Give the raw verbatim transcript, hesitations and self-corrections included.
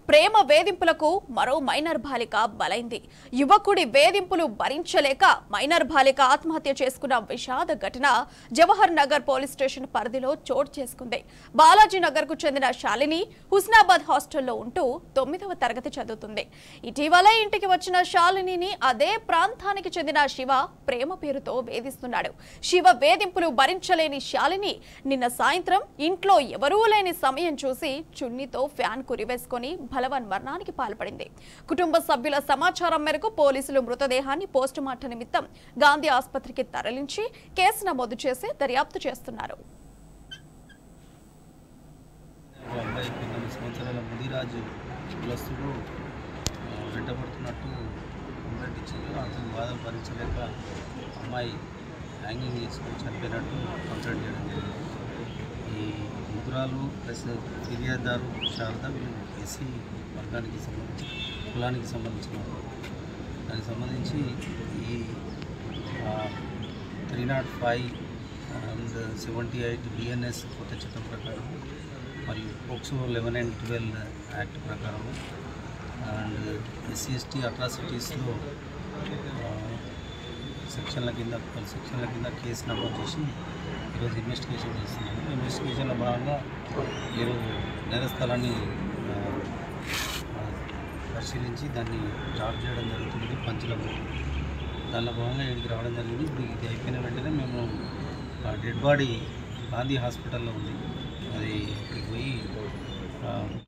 ప్రేమ వేధింపులకు మరో మైనర్ బాలిక బలైంది. యువకుడి వేధింపులు భరించలేక మైనర్ బాలిక ఆత్మహత్య చేసుకున్న విషాద ఘటన జవహర్ నగర్ పోలీస్ స్టేషన్ పరిధిలో చోటు చేసుకుంది. బాలాజీ నగర్ కు చెందిన శాలిని హుస్నాబాద్ హాస్టల్లో ఉంటూ తొమ్మిదవ తరగతి చదువుతుంది. ఇటీవలే ఇంటికి వచ్చిన శాలినిని అదే ప్రాంతానికి చెందిన శివ ప్రేమ పేరుతో వేధిస్తున్నాడు. శివ వేధింపులు భరించలేని శాలిని నిన్న సాయంత్రం ఇంట్లో ఎవరూ లేని సమయం చూసి చున్నీతో ఫ్యాన్ కురివేసుకొని బలవన్ మరణానికి పాల్పడింది. కుటుంబ సభ్యుల సమాచారం మేరకు పోలీసులు మృతదేహాన్ని పోస్టుమార్టం నిమిత్తం గాంధీ ఆసుపత్రికి తరలించి కేసు నమోదు చేసి దర్యాప్తు చేస్తున్నారు. హ్యాంగింగ్ చేసుకొని చనిపోయినట్టు కంప్లైంట్ చేయడం జరిగింది. ఈ ముద్రాలు ప్లస్ ఫిర్యాదుదారు శారద వీళ్ళు ఎస్సీ వర్గానికి సంబంధించి కులానికి సంబంధించిన దానికి సంబంధించి ఈ three not five and seventy eight BNS కొత్త చట్టం ప్రకారం మరియు POCSO eleven and twelve act ప్రకారం అండ్ ఎస్సీ ఎస్టీ అట్రాసిటీస్లో సెక్షన్ల కింద పలు సెక్షన్ల కింద కేసు నమోదు చేసి ఈరోజు ఇన్వెస్టిగేషన్ చేస్తున్నాము. ఇన్వెస్టిగేషన్లో భాగంగా ఈరోజు నేరస్థలాన్ని పరిశీలించి దాన్ని జాబ్ చేయడం జరుగుతుంది పంచులకు. దానిలో భాగంగా ఇక్కడికి రావడం జరిగింది. ఇప్పుడు ఇది అయిపోయిన వెంటనే మేము డెడ్ బాడీ గాంధీ హాస్పిటల్లో ఉంది, అది ఇక్కడికి పోయి